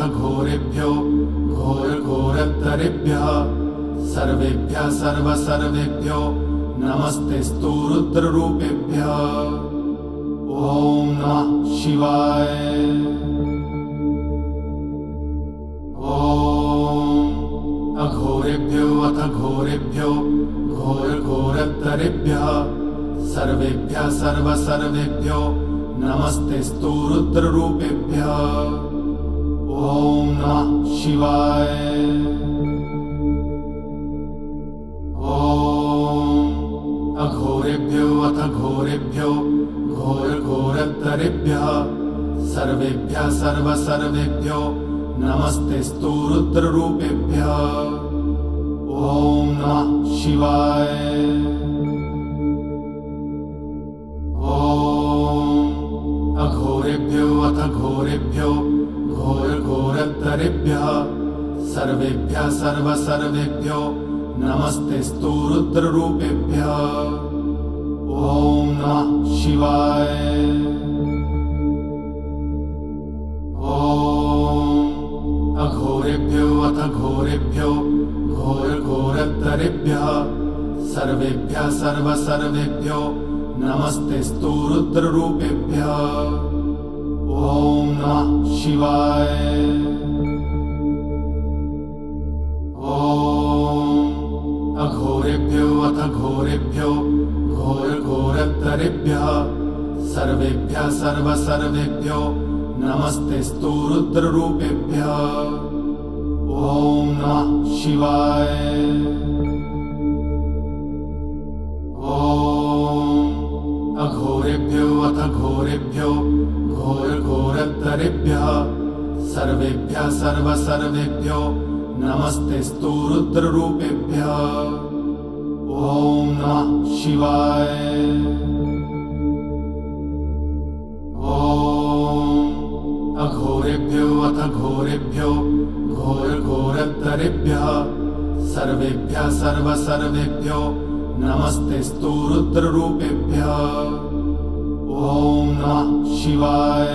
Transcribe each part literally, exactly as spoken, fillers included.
घोरेभ्यो घोरघोरतरेभ्यः सर्वेभ्यः सर्वसर्वेभ्यो नमस्तेस्तु रुद्ररूपेभ्यः। ॐ नमः शिवाय। ॐ अघोरेभ्यो अथ घोरेभ्यो घोरघोरतरेभ्यः सर्वेभ्यः सर्वसर्वेभ्यो नमस्तेस्तु रुद्ररूपेभ्यः। ॐ नमः शिवाय। ॐ अघोरेभ्यो अथ घोरेभ्यो घोरघोरतरेभ्यः सर्वेभ्यः सर्वसर्वेभ्यो नमस्तेस्तु रुद्ररूपेभ्यः। ॐ नमः शिवाय। ॐ अघोरेभ्यो अथ घोरेभ्यो घोरघोरतरेभ्यः सर्वेभ्यः सर्वसर्वेभ्यो नमस्तेस्तु रुद्ररूपेभ्यः। ॐ नमः शिवाय। ॐ अघोरेभ्यो अथ घोरेभ्यो घोरघोरतरेभ्यः सर्वेभ्यः सर्वसर्वेभ्यो नमस्तेस्तु रुद्ररूपेभ्यः। ॐ नमः शिवाय। ॐ अघोरेभ्यो अथ घोरेभ्यो घोरघोरतरेभ्यः सर्वेभ्यः सर्वसर्वेभ्यो नमस्तेस्तु रुद्ररूपेभ्यः। ॐ नमः शिवाय। ॐ अघोरेभ्यो अथ घोरेभ्यो घोरघोरतरेभ्यः सर्वेभ्यः सर्वसर्वेभ्यो नमस्तेस्तु रुद्ररूपेभ्यः। ॐ नमः शिवाय। ॐ अघोरेभ्यो अथ घोरेभ्यो घोरघोरतरेभ्यः सर्वेभ्यः सर्वसर्वेभ्यो नमस्तेस्तु रुद्ररूपेभ्यः। ॐ नमः शिवाय।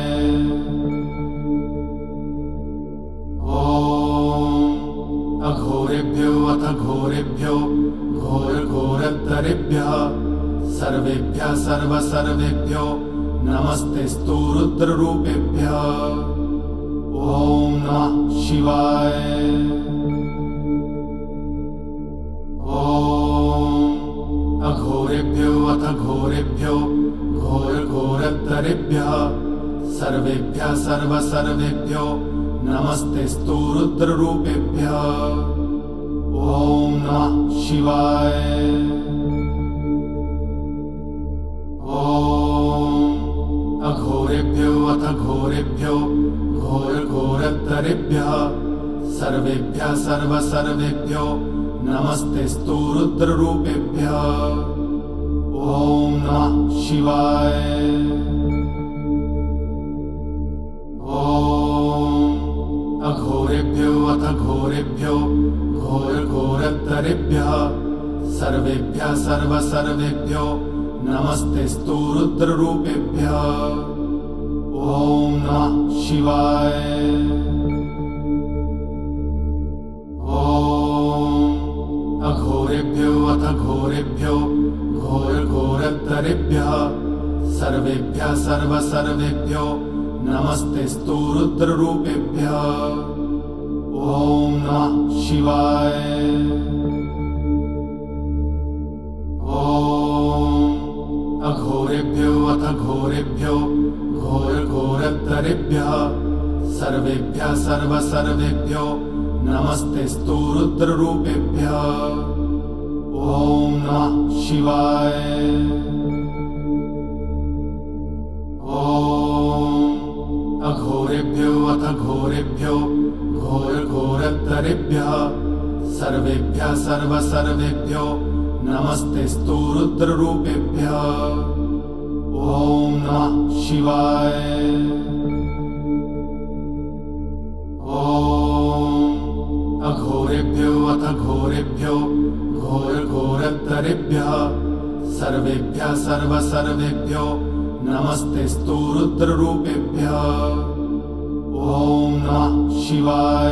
ॐ अघोरेभ्यो अथ घोरेभ्यो घोरघोरतरेभ्यः सर्वेभ्यः सर्वसर्वेभ्यो नमस्तेस्तु रुद्ररूपेभ्यः। ॐ नमः शिवाय। ॐ अघोरेभ्यो अथ घोरेभ्यो घोरघोरतरेभ्यः सर्वेभ्यः सर्वसर्वेभ्यो नमस्तेस्तु रुद्ररूपेभ्यः। ॐ नमः शिवाय। ॐ अघोरेभ्यो अथ घोरेभ्यो घोरघोरतरेभ्यः सर्वेभ्यः सर्वसर्वेभ्यो नमस्तेस्तु रुद्ररूपेभ्यः। ॐ नमः शिवाय। ॐ अघोरेभ्यो अथ घोरेभ्यो घोरघोरतरेभ्यः सर्वेभ्यः सर्वसर्वेभ्यो नमस्तेस्तु रुद्ररूपेभ्यः। ॐ नमः शिवाय। ॐ अघोरेभ्यो अथ घोरेभ्यो घोरघोरतरेभ्यः सर्वेभ्यः सर्वसर्वेभ्यो नमस्तेस्तु रुद्ररूपेभ्यः। ॐ नमः शिवाय। ॐ अघोरेभ्यो अथ घोरेभ्यो घोरघोरतरेभ्यः सर्वेभ्यः सर्वसर्वेभ्यो नमस्तेस्तु रुद्ररूपेभ्यः। ॐ नमः शिवाय। ॐ अघोरेभ्यो अथ घोरेभ्यो घोरघोरतरेभ्यः सर्वेभ्यः सर्वसर्वेभ्यो नमस्तेस्तु रुद्ररूपेभ्यः। ॐ नमः शिवाय। ॐ अघोरेभ्यो अथ घोरेभ्यो घोरघोरतरेभ्यः सर्वेभ्यः सर्वसर्वेभ्यो नमस्तेस्तु रुद्ररूपेभ्यः। ॐ नमः शिवाय।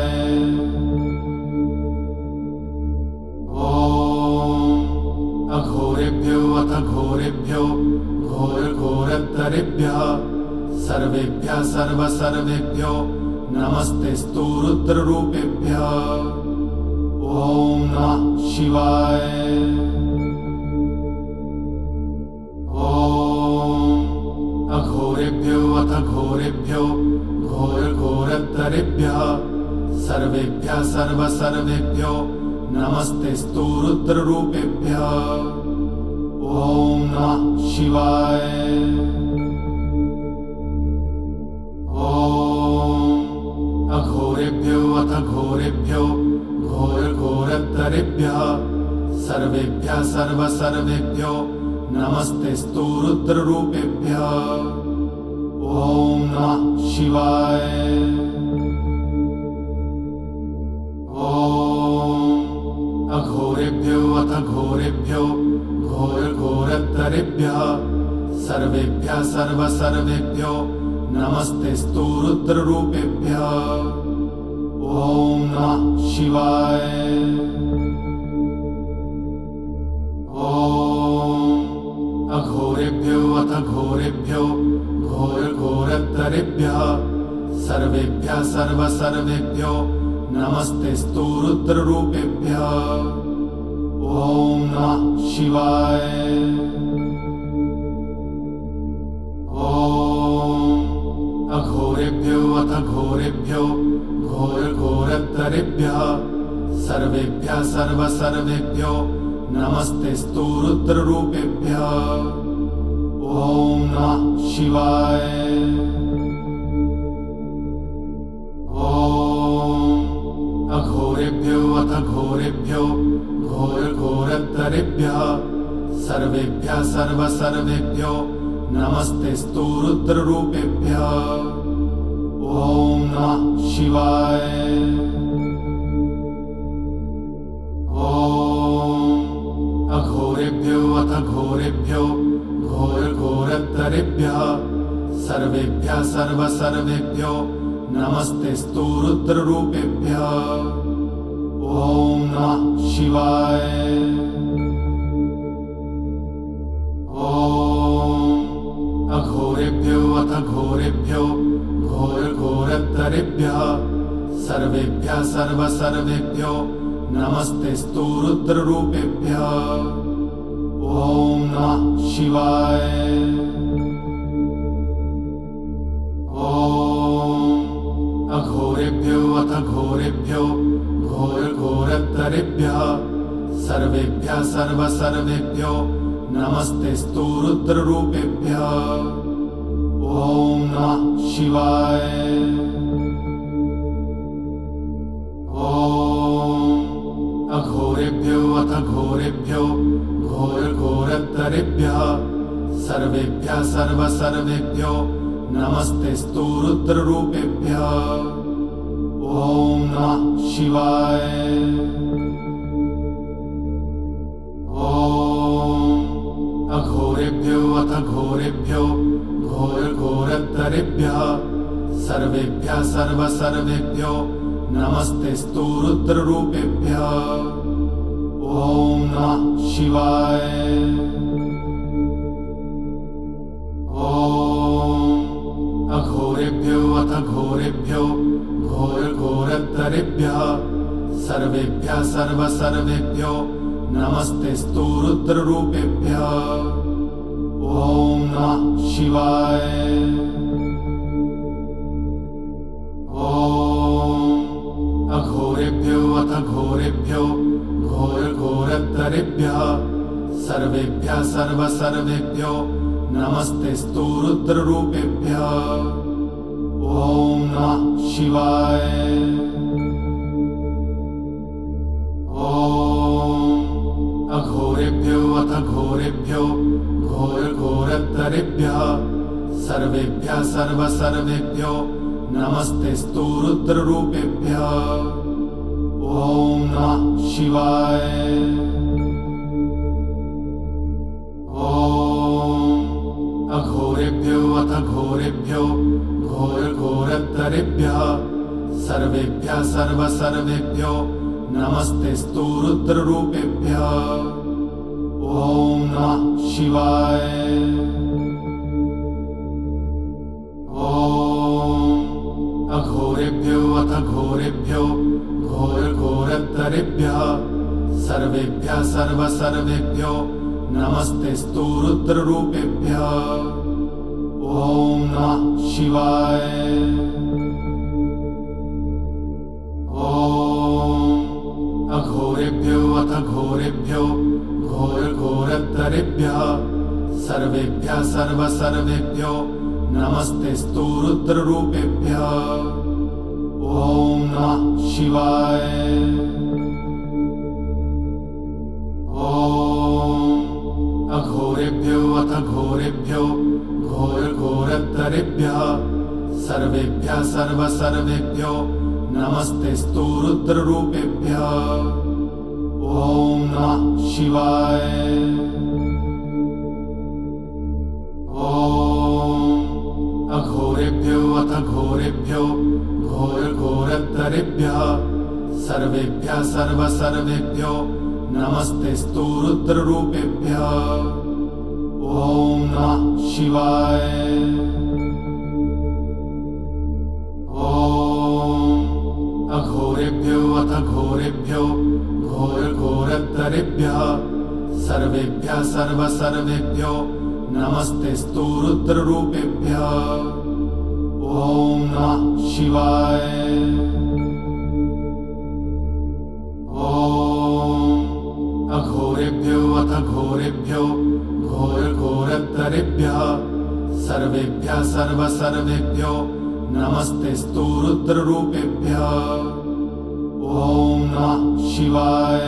ॐ अघोरेभ्यो अथ घोरेभ्यो घोरघोरतरेभ्यः सर्वेभ्यः सर्वसर्वेभ्यो नमस्तेस्तु रुद्ररूपेभ्यः। ॐ नमः शिवाय। ॐ अघोरेभ्यो अथ घोरेभ्यो घोरघोरतरेभ्यः सर्वेभ्यः सर्वसर्वेभ्यो नमस्तेस्तु रुद्ररूपेभ्यः। ॐ नमः शिवाय। ॐ अघोरेभ्यो अथ घोरेभ्यो घोरघोरतरेभ्यः सर्वेभ्यः सर्वसर्वेभ्यो नमस्तेस्तु रुद्ररूपेभ्यः। ॐ नमः शिवाय। ॐ अघोरेभ्यो अथ घोरेभ्यो घोरघोरतरेभ्यः सर्वेभ्यः सर्वसर्वेभ्यो नमस्तेस्तु रुद्ररूपेभ्यः। ॐ नमः शिवाय। ॐ अघोरेभ्यो अथ घोरेभ्यो घोरघोरतरेभ्यः सर्वेभ्यः सर्वसर्वेभ्यो नमस्तेस्तु रुद्ररूपेभ्यः। ॐ नमः शिवाय। ॐ अघोरेभ्यो अथ घोरेभ्यो घोरघोरतरेभ्यः सर्वेभ्यः सर्वसर्वेभ्यो नमस्तेस्तु रुद्ररूपेभ्यः। ॐ नमः शिवाय। ॐ अघोरेभ्यो अथ घोरेभ्यो घोरघोरतरेभ्यः सर्वेभ्यः सर्वसर्वेभ्यो नमस्तेस्तु रुद्ररूपेभ्यः। ॐ नमः शिवाय। ॐ अघोरेभ्यो अथ घोरेभ्यो घोरघोरतरेभ्यः सर्वेभ्यः सर्वसर्वेभ्यो नमस्तेस्तु रुद्ररूपेभ्यः। ॐ नमः शिवाय। ॐ अघोरेभ्यो अथ घोरेभ्यो घोरघोरतरेभ्यः सर्वेभ्यः सर्वसर्वेभ्यो नमस्तेस्तु रुद्ररूपेभ्यः। ॐ नमः शिवाय। ॐ अघोरेभ्यो अथ घोरेभ्यो घोरघोरतरेभ्यः सर्वेभ्यः सर्वसर्वेभ्यो नमस्तेस्तु रुद्ररूपेभ्यः। ॐ नमः शिवाय। ॐ अघोरेभ्यो अथ घोरेभ्यो घोरघोरतरेभ्यः सर्वेभ्यः सर्वसर्वेभ्यो नमस्तेस्तु रुद्ररूपेभ्यः। ॐ नमः शिवाय। ॐ अघोरेभ्यो अथ घोरेभ्यो घोरघोरतरेभ्यः सर्वेभ्यः सर्वसर्वेभ्यो नमस्तेस्तु रुद्ररूपेभ्यः। ॐ नमः शिवाय। ॐ अघोरेभ्यो अथ घोरेभ्यो घोरघोरतरेभ्यः सर्वेभ्यः सर्वसर्वेभ्यो नमस्तेस्तु रुद्ररूपेभ्यः। ॐ नमः शिवाय। ॐ अघोरेभ्यो अथ घोरेभ्यो घोरघोरतरेभ्यः सर्वेभ्यः सर्वसर्वेभ्यो नमस्तेस्तु रुद्ररूपेभ्यः। ॐ नमः शिवाय। ॐ अघोरेभ्यो अथ घोरेभ्यो घोरघोरतरेभ्यः सर्वेभ्यः सर्वसर्वेभ्यो नमस्तेस्तु रुद्ररूपेभ्यः। ॐ नमः शिवाय। ॐ अघोरेभ्यो अथ घोरेभ्यो घोरघोरतरेभ्यः सर्वेभ्यः सर्वसर्वेभ्यो नमस्तेस्तु रुद्ररूपेभ्यः। ॐ नमः शिवाय। ॐ अघोरेभ्यो अथ घोरेभ्यो घोरघोरतरेभ्यः सर्वेभ्यः सर्वसर्वेभ्यो नमस्तेस्तु रुद्ररूपेभ्यः। ॐ नमः शिवाय। ॐ अघोरेभ्यो अथ घोरेभ्यो घोरघोरतरेभ्यः सर्वेभ्यः सर्वसर्वेभ्यो नमस्तेस्तु रुद्ररूपेभ्यः। ॐ नमः शिवाय। ॐ अघोरेभ्यो अथ घोरेभ्यो घोरघोरतरेभ्यः सर्वेभ्यः सर्वसर्वेभ्यो नमस्तेस्तु रुद्ररूपेभ्यः। ॐ नमः शिवाय। ॐ अघोरेभ्यो अथ घोरेभ्यो घोरघोरतरेभ्यः सर्वेभ्यः सर्वसर्वेभ्यो नमस्तेस्तु रुद्ररूपेभ्यः। ॐ नमः शिवाय। ॐ अघोरेभ्यो अथ घोरेभ्यो घोरघोरतरेभ्यः सर्वेभ्यः सर्वसर्वेभ्यो नमस्तेस्तु रुद्ररूपेभ्यः। ॐ नमः शिवाय। ॐ अघोरेभ्यो अथ घोरेभ्यो घोरघोरतरेभ्यः सर्वेभ्यः सर्वसर्वेभ्यो नमस्तेस्तु रुद्ररूपेभ्यः। ॐ नमः शिवाय।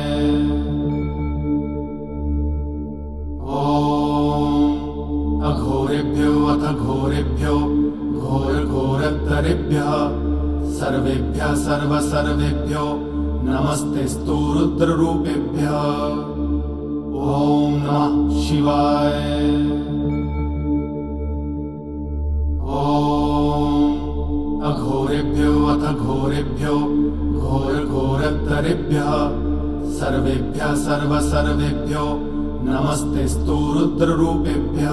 ॐ अघोरेभ्यो अथ घोरेभ्यो घोरघोरतरेभ्यः सर्वेभ्यः सर्वसर्वेभ्यो नमस्तेस्तु रुद्ररूपेभ्यः। ॐ नमः शिवाय। ॐ अघोरेभ्यो अथ घोरेभ्यो घोरघोरतरेभ्यः सर्वेभ्यः सर्वसर्वेभ्यो नमस्तेस्तु रुद्ररूपेभ्यः।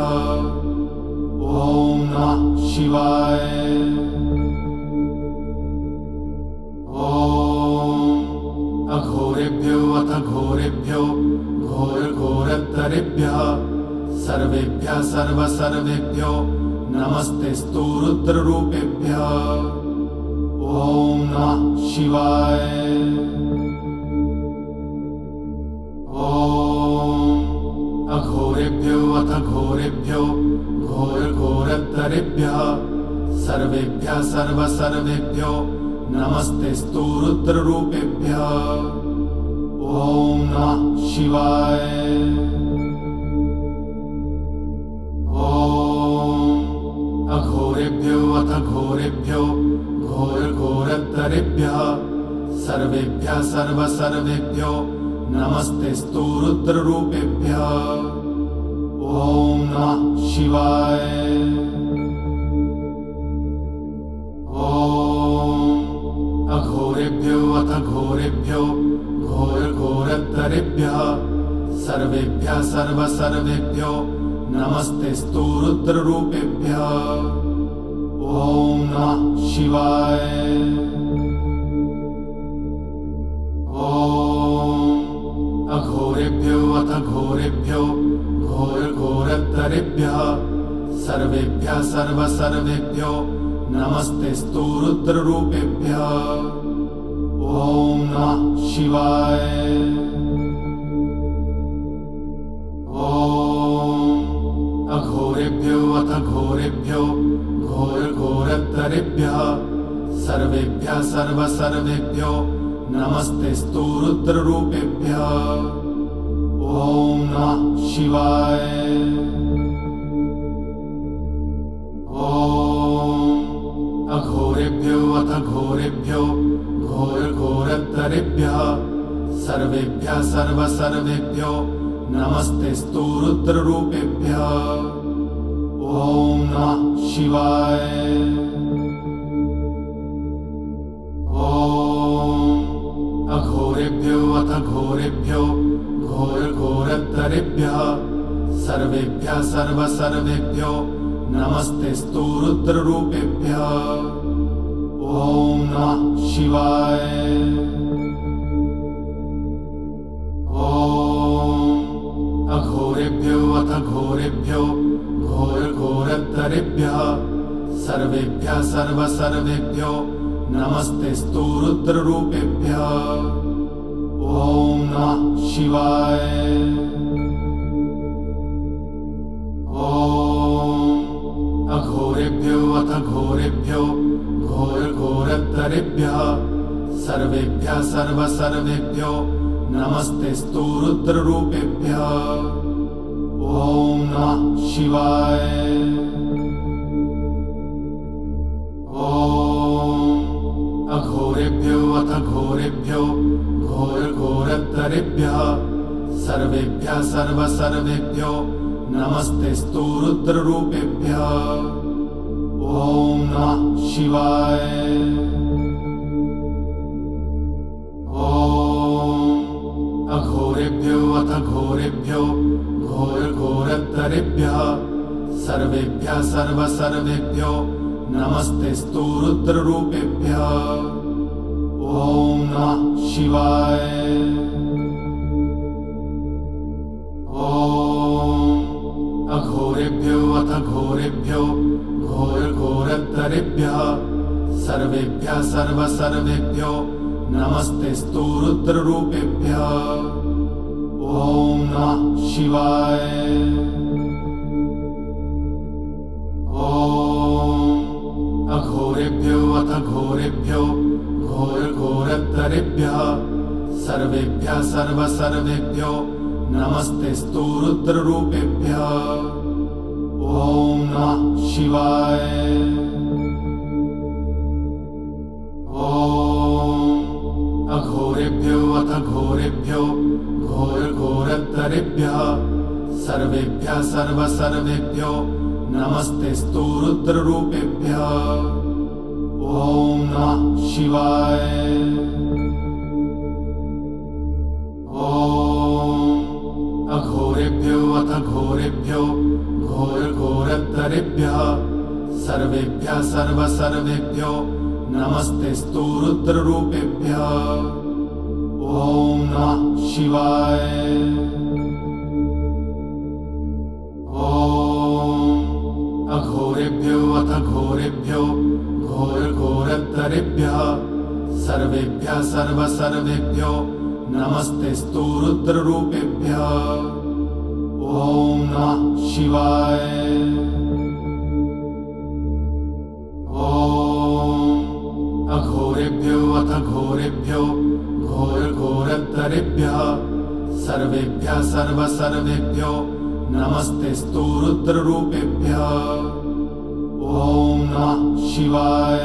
ॐ नमः शिवाय। ॐ अघोरेभ्यो अथ घोरेभ्यो घोरघोरतरेभ्यः सर्वेभ्यः सर्वसर्वेभ्यो नमस्तेस्तु रुद्ररूपेभ्यः। ॐ नमः शिवाय। ॐ अघोरेभ्यो अथ घोरेभ्यो घोरघोरतरेभ्यः सर्वेभ्यः सर्वसर्वेभ्यो नमस्तेस्तु रुद्ररूपेभ्यः। ॐ नमः शिवाय। ॐ अघोरेभ्यो अथ घोरेभ्यो घोरघोरतरेभ्यः सर्वेभ्यः सर्वसर्वेभ्यो नमस्तेस्तु रुद्ररूपेभ्यः। ॐ नमः शिवाय। ॐ अघोरेभ्यो अथ घोरेभ्यो घोरघोरतरेभ्यः सर्वेभ्यः सर्वसर्वेभ्यो नमस्तेस्तु रुद्ररूपेभ्यः। ॐ नमः शिवाय। ॐ अघोरेभ्यो अथ घोरेभ्यो घोरघोरतरेभ्यः सर्वेभ्यः सर्वसर्वेभ्यो नमस्तेस्तु रुद्ररूपेभ्यः। ॐ नमः शिवाय। ॐ अघोरेभ्यो अथ घोरेभ्यो घोरघोरतरेभ्यः सर्वेभ्यः सर्वसर्वेभ्यो नमस्तेस्तु रुद्ररूपेभ्यः। ॐ नमः शिवाय। ॐ अघोरेभ्यो अथ घोरेभ्यो घोरघोरतरेभ्यः सर्वेभ्यः सर्वसर्वेभ्यो नमस्तेस्तु रुद्ररूपेभ्यः। ॐ नमः शिवाय। सर्वेभ्यो नमस्तेस्तु रुद्ररूपेभ्यः। ॐ नमः शिवाय। ॐ अघोरेभ्यो अथ घोरेभ्यो घोरघोरतरेभ्यः सर्वेभ्यः सर्वसर्वेभ्यो नमस्तेस्तु रुद्ररूपेभ्यः। ॐ नमः शिवाय। ॐ अघोरेभ्यो अथ घोरेभ्यो घोरघोरतरेभ्यः सर्वेभ्यः सर्वसर्वेभ्यो नमस्तेस्तु रुद्ररूपेभ्यः। ॐ नमः शिवाय। ॐ अघोरेभ्यो अथ घोरेभ्यो घोरघोरतरेभ्यः सर्वेभ्यः सर्वसर्वेभ्यो नमस्तेस्तु रुद्ररूपेभ्यः। ॐ नमः शिवाय। ॐ अघोरेभ्यो अथ घोरेभ्यो घोरघोरतरेभ्यः सर्वेभ्यः सर्वसर्वेभ्यो नमस्तेस्तु रुद्ररूपेभ्यः। ॐ नमः शिवाय। ॐ अघोरेभ्यो अथ घोरेभ्यो घोरघोरतरेभ्यः सर्वेभ्यः सर्वसर्वेभ्यो नमस्तेस्तु रुद्ररूपेभ्यः। ॐ नमः शिवाय। ॐ अघोरेभ्यो अथ घोरेभ्यो घोरघोरतरेभ्यः सर्वेभ्यः सर्वसर्वेभ्यो नमस्तेस्तु रुद्ररूपेभ्यः। ॐ नमः शिवाय। ॐ अघोरेभ्यो अथ घोरेभ्यो घोरघोरतरेभ्यः सर्वेभ्यः सर्वसर्वेभ्यो नमस्तेस्तु रुद्ररूपेभ्यः। ॐ नमः शिवाय। ॐ अघोरेभ्यो अथ घोरेभ्यो घोरघोरतरेभ्यः सर्वेभ्यः सर्वसर्वेभ्यो नमस्तेस्तु रुद्ररूपेभ्यः। ॐ नमः शिवाय। ॐ अघोरेभ्यो अथ घोरेभ्यो घोरघोरतरेभ्यः सर्वेभ्यः सर्वसर्वेभ्यो नमस्तेस्तु रुद्ररूपेभ्यः। ॐ नमः शिवाय। ॐ अघोरेभ्यो अथ घोरेभ्यो घोरघोरतरेभ्यः सर्वेभ्यः सर्वसर्वेभ्यो नमस्तेस्तु रुद्ररूपेभ्यः। ॐ नमः शिवाय।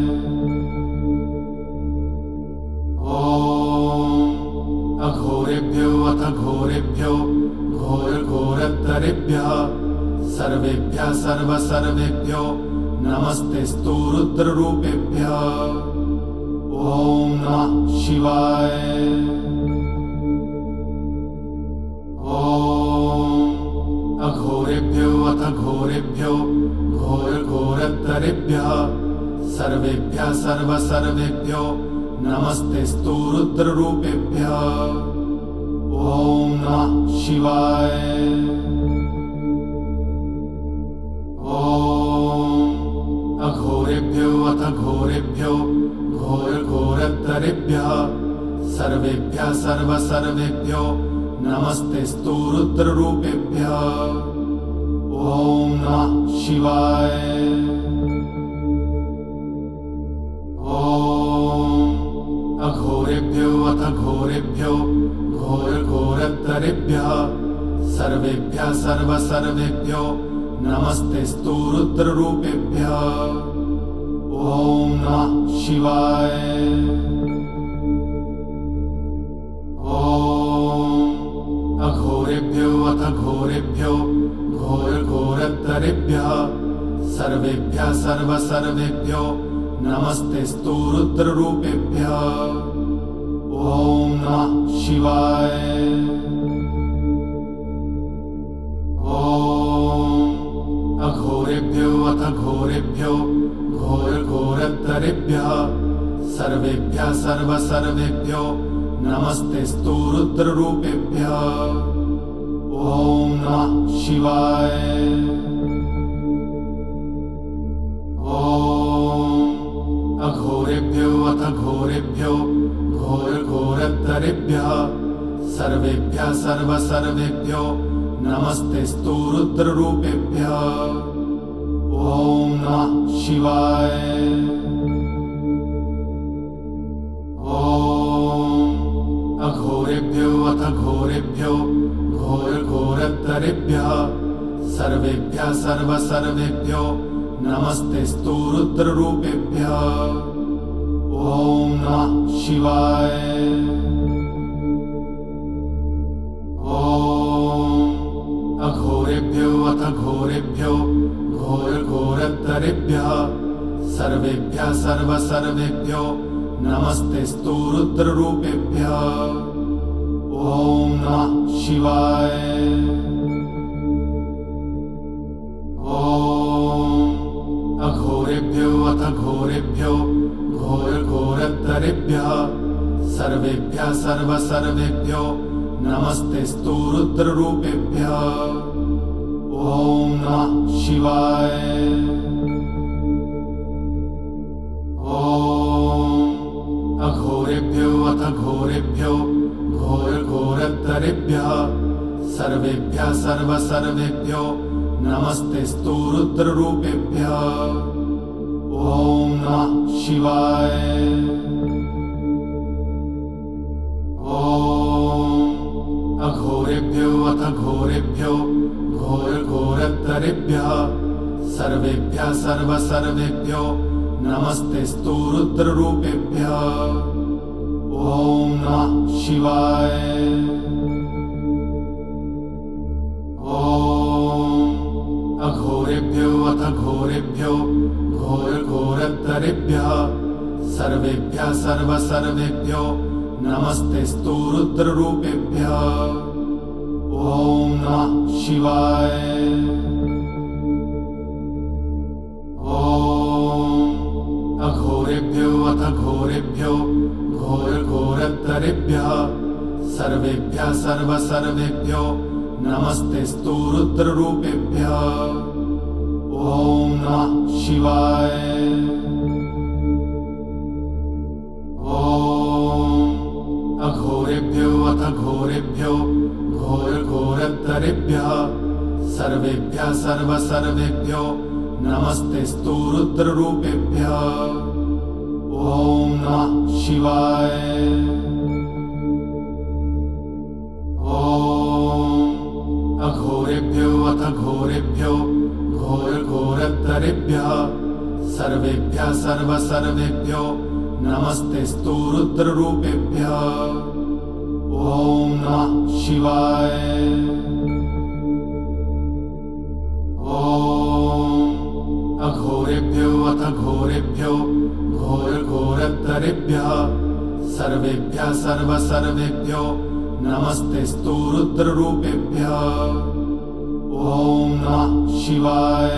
ॐ अघोरेभ्यो अथ घोरेभ्यो घोरघोरतरेभ्यः सर्वेभ्यः सर्वसर्वेभ्यो नमस्तेस्तु रुद्ररूपेभ्यः। ॐ नमः शिवाय। ॐ अघोरेभ्यो अथ घोरेभ्यो घोरघोरतरेभ्यः सर्वेभ्यः सर्वसर्वेभ्यो नमस्तेस्तु रुद्ररूपेभ्यः। ॐ नमः शिवाय। ॐ अघोरेभ्यो अथ घोरेभ्यो घोरघोरतरेभ्यः सर्वेभ्यः सर्वसर्वेभ्यो नमस्तेस्तु रुद्ररूपेभ्यः। ॐ नमः शिवाय। ॐ अघोरेभ्यो अथ घोरेभ्यो घोरघोरतरेभ्यः सर्वेभ्यः सर्वसर्वेभ्यो नमस्तेस्तु रुद्ररूपेभ्यः। ॐ नमः शिवाय। ॐ अघोरेभ्यो अथ घोरेभ्यो घोरघोरतरेभ्यः सर्वेभ्यः सर्वसर्वेभ्यो नमस्तेस्तु रुद्ररूपेभ्यः। ॐ नमः शिवाय। ॐ अघोरेभ्यो अथ घोरेभ्यो घोरघोरतरेभ्यः सर्वेभ्यः सर्वसर्वेभ्यो नमस्तेस्तु रुद्ररूपेभ्यः। ॐ नमः शिवाय। ॐ अघोरेभ्यो अथ घोरेभ्यो घोरघोरतरेभ्यः सर्वेभ्यः सर्वसर्वेभ्यो नमस्तेस्तु रुद्ररूपेभ्यः। ॐ नमः शिवाय। ॐ अघोरेभ्यो अथ घोरेभ्यो घोरघोरतरेभ्यः सर्वेभ्यः सर्वसर्वेभ्यो नमस्तेस्तु रुद्ररूपेभ्यः। ॐ नमः शिवाय। ॐ अघोरेभ्यो अथ घोरेभ्यो घोरघोरतरेभ्यः सर्वेभ्यः सर्वसर्वेभ्यो नमस्तेस्तु रुद्ररूपेभ्यः। ॐ नमः शिवाय। ॐ अघोरेभ्यो अथ घोरेभ्यो घोरघोरतरेभ्यः सर्वेभ्यः सर्वसर्वेभ्यो नमस्तेस्तु रुद्ररूपेभ्यः। ॐ नमः शिवाय। ॐ अघोरेभ्यो अथ घोरेभ्यो घोरघोरतरेभ्यः सर्वेभ्यः सर्वसर्वेभ्यो नमस्तेस्तु रुद्ररूपेभ्यः। ॐ नमः शिवाय। ॐ अघोरेभ्यो अथ घोरेभ्यो घोरघोरतरेभ्यः सर्वेभ्यः सर्वसर्वेभ्यो नमस्तेस्तु रुद्ररूपेभ्यः। ॐ नमः शिवाय। ॐ अघोरेभ्यो अथ घोरेभ्यो घोरघोरतरेभ्यः सर्वेभ्यः सर्वसर्वेभ्यो नमस्तेस्तु रुद्ररूपेभ्यः। ॐ नमः शिवाय। ॐ अघोरेभ्यो अथ घोरेभ्यो घोरघोरतरेभ्यः सर्वेभ्यः सर्वसर्वेभ्यो नमस्तेस्तु रुद्ररूपेभ्यः। ॐ नमः शिवाय। ॐ अघोरेभ्यो अथ घोरेभ्यो घोरघोरतरेभ्यः सर्वेभ्यः सर्वसर्वेभ्यो नमस्तेस्तु रुद्ररूपेभ्यः। ॐ नमः शिवाय। ॐ अघोरेभ्यो अथ घोरेभ्यो घोरघोरतरेभ्यः सर्वेभ्यः सर्वसर्वेभ्यो नमस्तेस्तु रुद्ररूपेभ्यः। ॐ नमः शिवाय। ॐ अघोरेभ्यो अथ घोरेभ्यो घोरघोरतरेभ्यः सर्वेभ्यः सर्वसर्वेभ्यो नमस्तेस्तु रुद्ररूपेभ्यः। ॐ नमः शिवाय।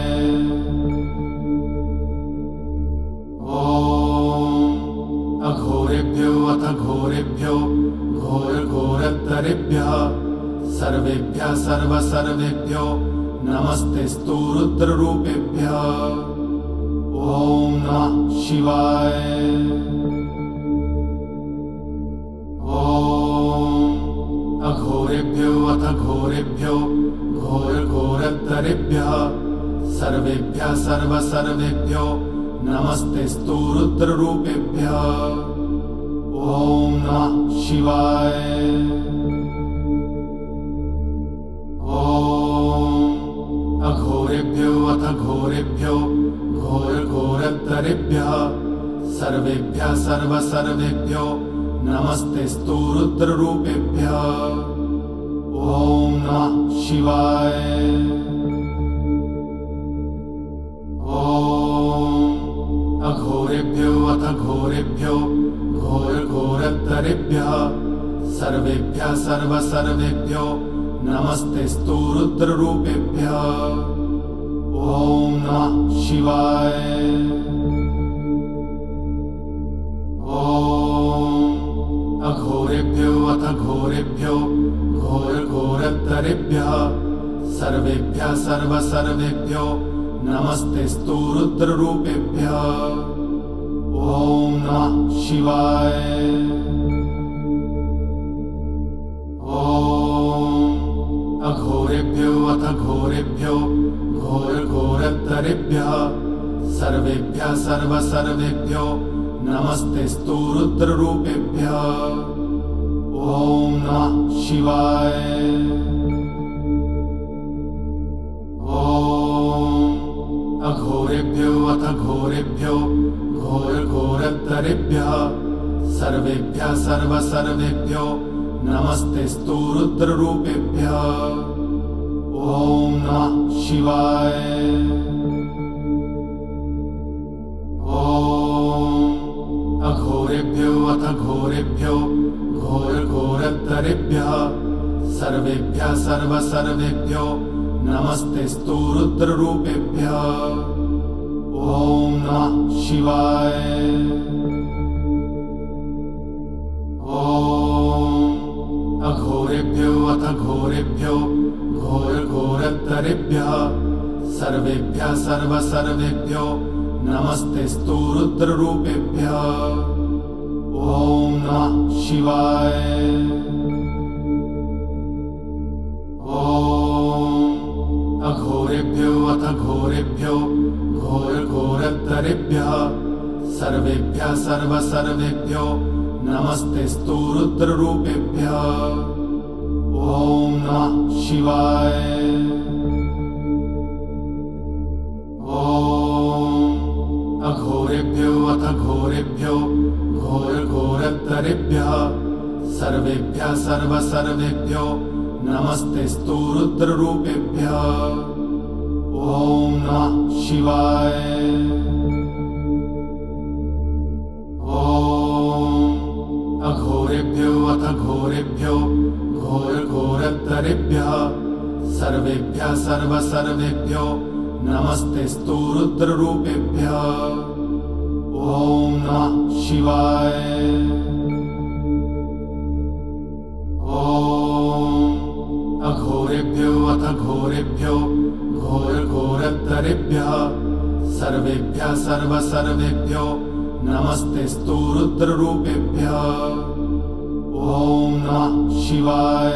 ॐ अघोरेभ्यो अथ घोरेभ्यो घोरघोरतरेभ्यः सर्वेभ्यः सर्वसर्वेभ्यो नमस्तेस्तु रुद्ररूपेभ्यः। ॐ नमः शिवाय। ॐ अघोरेभ्यो अथ घोरेभ्यो घोरघोरतरेभ्यः सर्वेभ्यः सर्वसर्वेभ्यो नमस्तेस्तु रुद्ररूपेभ्यः। ॐ नमः शिवाय। ॐ अघोरेभ्यो अथ घोरेभ्यो घोरघोरतरेभ्यः सर्वेभ्यः सर्वसर्वेभ्यो नमस्तेस्तु रुद्ररूपेभ्यः। ॐ नमः शिवाय। ॐ अघोरेभ्यो अथ घोरेभ्यो घोरघोरतरेभ्यः सर्वेभ्यः सर्वसर्वेभ्यो नमस्तेस्तु रुद्ररूपेभ्यः। ॐ नमः शिवाय। ॐ अघोरेभ्यो अथ घोरेभ्यो घोरघोरतरेभ्यः सर्वेभ्यः सर्वसर्वेभ्यो नमस्तेऽस्तु रुद्ररूपेभ्यः। ॐ नमः शिवाय। ॐ अघोरेभ्यो अथ घोरेभ्यो घोरघोरतरेभ्यः सर्वेभ्यः सर्वसर्वेभ्यो नमस्तेऽस्तु रुद्ररूपेभ्यः। ॐ नमः शिवाय। ॐ अघोरेभ्यो अथ घोरेभ्यो घोरघोरतरेभ्यः सर्वेभ्यः सर्वसर्वेभ्यो नमस्तेऽस्तु रुद्ररूपेभ्यः। ॐ नमः शिवाय। ॐ अघोरेभ्यो अथ घोरेभ्यो घोरघोरतरेभ्यः सर्वेभ्यः सर्वसर्वेभ्यो नमस्तेऽस्तु रुद्ररूपेभ्यः। ॐ नमः शिवाय। ॐ अघोरेभ्यो अथ घोरेभ्यो घोरघोरतरेभ्यः सर्वेभ्यः सर्वसर्वेभ्यो नमस्तेऽस्तु रुद्ररूपेभ्यः। ॐ नमः शिवाय। ॐ अघोरेभ्यो अथ घोरेभ्यो घोरघोरतरेभ्यः सर्वेभ्यः सर्वसर्वेभ्यो नमस्तेऽस्तु रुद्ररूपेभ्यः। ॐ नमः शिवाय। ॐ अघोरेभ्यो अथ घोरेभ्यो घोरघोरतरेभ्यः सर्वेभ्यः सर्वसर्वेभ्यो नमस्तेऽस्तु रुद्ररूपेभ्यः। ॐ नमः शिवाय। ॐ अघोरेभ्यो अथ घोरेभ्यो घोरघोरतरेभ्यः सर्वेभ्यः सर्वसर्वेभ्यो नमस्तेऽस्तु रुद्ररूपेभ्यः। ॐ नमः शिवाय। ॐ अघोरेभ्यो अथ घोरेभ्यो घोरघोरतरेभ्यः सर्वेभ्यः सर्वसर्वेभ्यो नमस्तेऽस्तु रुद्ररूपेभ्यः। ॐ नमः शिवाय।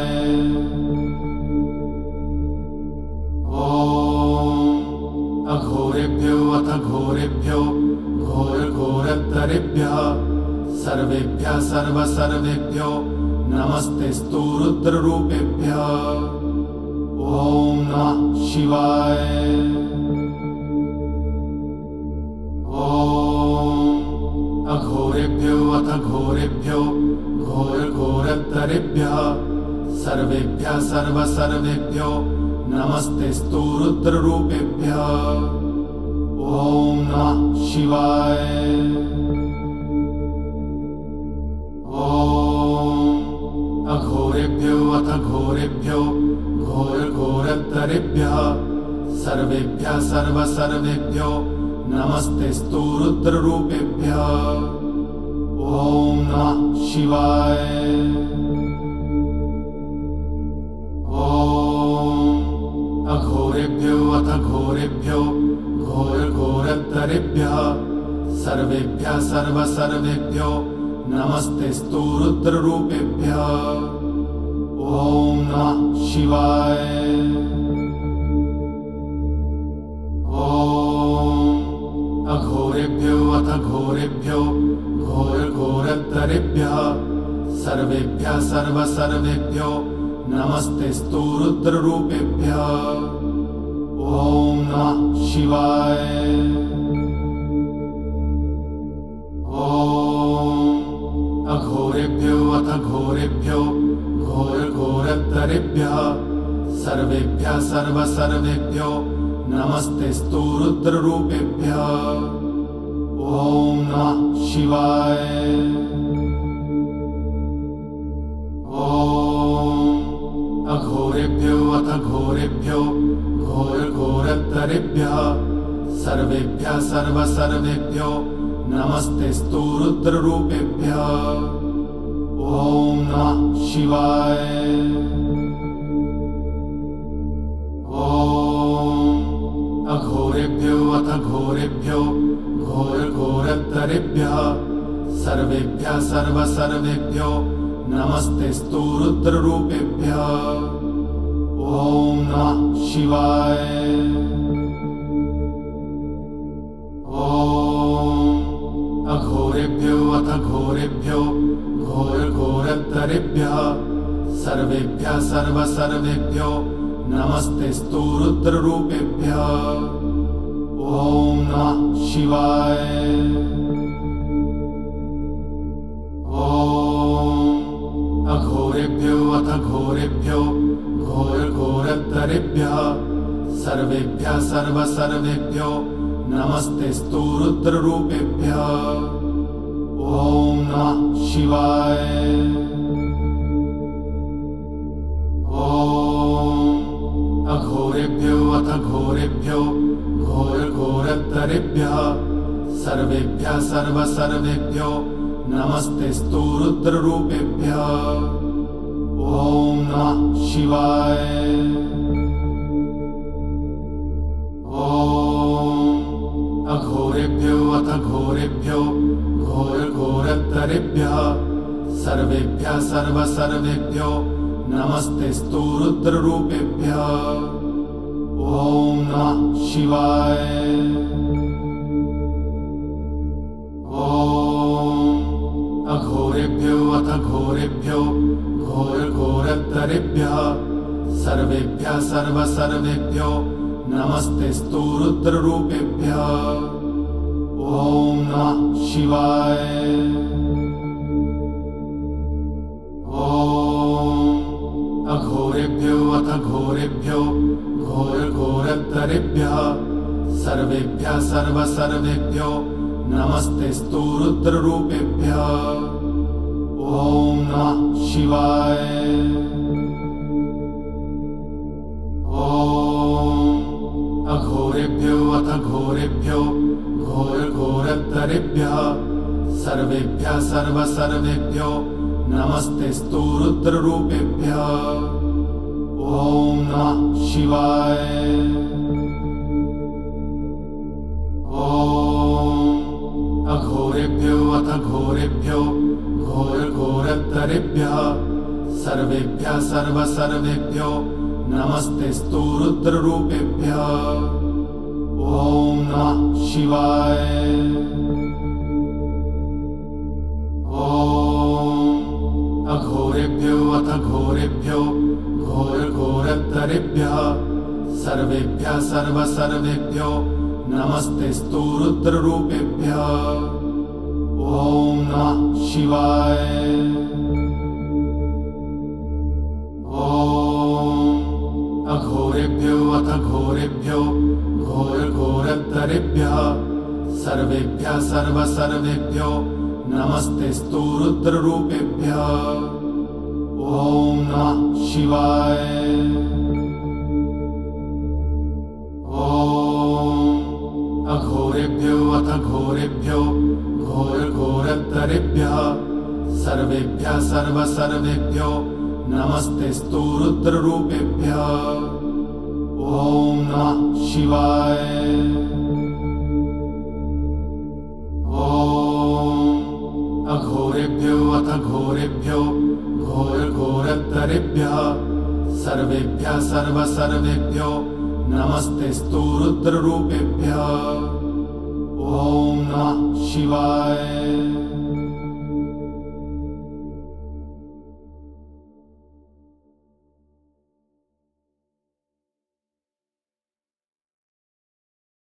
ॐ अघोरेभ्यो अथ घोरेभ्यो घोरघोरतरेभ्यः सर्वेभ्यः सर्वसर्वेभ्यो नमस्तेऽस्तु रुद्ररूपेभ्यः। ॐ नमः शिवाय। ॐ अघोरेभ्यो अथ घोरेभ्यो घोरघोरतरेभ्यः सर्वेभ्यः सर्वसर्वेभ्यो नमस्तेऽस्तु रुद्ररूपेभ्यः। ॐ नमः शिवाय। ॐ अघोरेभ्यो अथ घोरेभ्यो घोरघोरतरेभ्यः सर्वेभ्यः सर्वसर्वेभ्यो नमस्तेऽस्तु रुद्ररूपेभ्यः। ॐ नमः शिवाय। ॐ अघोरेभ्यो अथ घोरेभ्यो घोरघोरतरेभ्यः सर्वेभ्यः सर्वसर्वेभ्यो नमस्तेऽस्तु रुद्ररूपेभ्यः। ॐ नमः शिवाय। ॐ अघोरेभ्यो अथ घोरेभ्यो घोरघोरतरेभ्यः सर्वेभ्यः सर्वसर्वेभ्यो नमस्तेऽस्तु रुद्ररूपेभ्यः। ॐ नमः शिवाय। ॐ अघोरेभ्यो अथ घोरेभ्यो घोरघोरतरेभ्यः सर्वेभ्यः सर्वसर्वेभ्यो नमस्तेऽस्तु रुद्ररूपेभ्यः। ॐ नमः शिवाय। ॐ अघोरेभ्यो अथ घोरेभ्यो घोरघोरतरेभ्यः घोरघोरतरेभ्यः सर्वेभ्यः सर्वसर्वेभ्यो नमस्तेस्तु रुद्ररूपेभ्यः। ॐ नमः शिवाय। ॐ अघोरेभ्यो अथ घोरेभ्यो घोरघोरतरेभ्यः सर्वेभ्यः सर्वसर्वेभ्यो नमस्तेस्तु रुद्ररूपेभ्यः। ॐ नमः शिवाय। ॐ अघोरेभ्यो अथ घोरेभ्यो घोरघोरतरेभ्यः सर्वेभ्यः सर्वसर्वेभ्यो नमस्तेस्तु रुद्ररूपेभ्यः। ॐ नमः शिवाय। ॐ अघोरेभ्यो अथ घोरेभ्यो घोरघोरतरेभ्यः सर्वेभ्यः सर्वसर्वेभ्यो नमस्तेस्तु रुद्ररूपेभ्यः। ॐ नमः शिवाय। ॐ अघोरेभ्यो अथ घोरेभ्यो घोरघोरतरेभ्यः सर्वेभ्यः सर्वसर्वेभ्यो नमस्तेस्तु रुद्ररूपेभ्यः। ॐ नमः शिवाय। ॐ अघोरेभ्यो अथ घोरेभ्यो घोरघोरतरेभ्यः सर्वेभ्यः सर्वसर्वेभ्यो नमस्तेस्तु रुद्ररूपेभ्यः। ॐ नमः शिवाय। ॐ अघोरेभ्यो अथ घोरेभ्यो घोरघोरतरेभ्यः सर्वेभ्यः सर्वसर्वेभ्यो नमस्तेस्तु रुद्ररूपेभ्यः। ॐ नमः शिवाय। ॐ अघोरेभ्यो अथ घोरेभ्यो घोरघोरतरेभ्यः सर्वेभ्यः सर्वसर्वेभ्यो नमस्तेस्तु रुद्ररूपेभ्यः। ॐ नमः शिवाय। ॐ अघोरेभ्यो अथ घोरेभ्यो घोरघोरतरेभ्यः सर्वेभ्यः सर्वसर्वेभ्यो नमस्तेस्तु रुद्ररूपेभ्यः। ॐ नमः शिवाय। ॐ अघोरेभ्यो अथ घोरेभ्यो घोरघोरतरेभ्यः सर्वेभ्यः सर्वसर्वेभ्यो नमस्तेस्तु रुद्ररूपेभ्यः। ॐ नमः शिवाय। ॐ अघोरेभ्यो अथ घोरेभ्यो घोरघोरतरेभ्यः सर्वेभ्यः सर्वसर्वेभ्यो नमस्तेस्तु रुद्ररूपेभ्यः। ॐ नमः शिवाय। ॐ अघोरेभ्यो अथ घोरेभ्यो घोरघोरतरेभ्यः सर्वेभ्यः सर्वसर्वेभ्यो नमस्तेस्तु रुद्ररूपेभ्यः। ॐ नमः शिवाय। ॐ अघोरेभ्यो अथ घोरेभ्यो घोरघोरतरेभ्यः सर्वेभ्यः सर्वसर्वेभ्यो नमस्तेस्तु रुद्ररूपेभ्यः। ॐ नमः शिवाय। ॐ अघोरेभ्यो अथ घोरेभ्यो घोरघोरतरेभ्यः सर्वेभ्यः सर्वसर्वेभ्यो नमस्तेस्तु रुद्ररूपेभ्यः। ॐ नमः शिवाय।